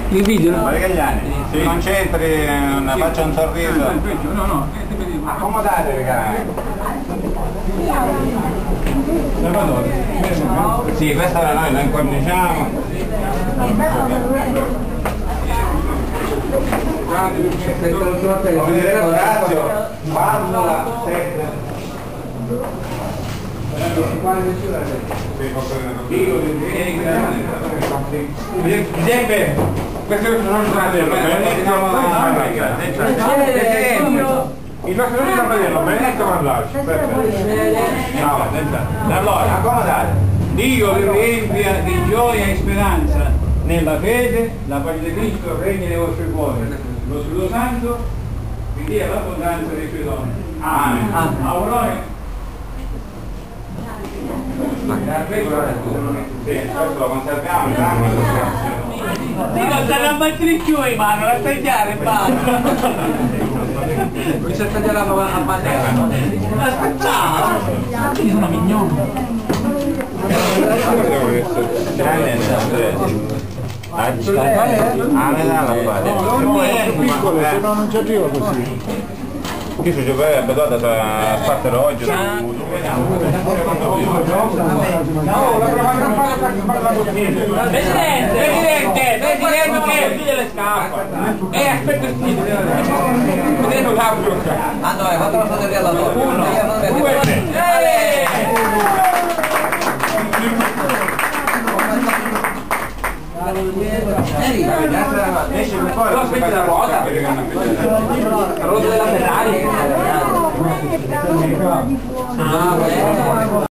Il video? Ma che anni? Si concentri, faccia un sorriso. No, no. Accomodatevi, cara. Sì, questa noi la incorniciamo. Ringrazio. Formula 7. Giuseppe, questo non fratello, il nostro fratello, Benedetto Mandacci. Allora, accomodate. Dio vi riempia di gioia e speranza nella fede, la pace di Cristo regni nei vostri cuori. Lo Spirito Santo vi dia l'abbondanza dei suoi doni. Amen. Aurore. Questo lo conserviamo, Non sta la matrice in mano, la tagliare in mano. Comincia a tagliare a matera. Aspetta! Io sono mignone. piccolo, se no non ci arriva così. Chi si gioca abituato a parte oggi? Presidente, che le scappa. Aspetta il titolo. Vedremo l'altro. Allora, quanto la fate alla tua? 1, 2, 3. Esce fuori, la ruota. La ruota della Ferrari.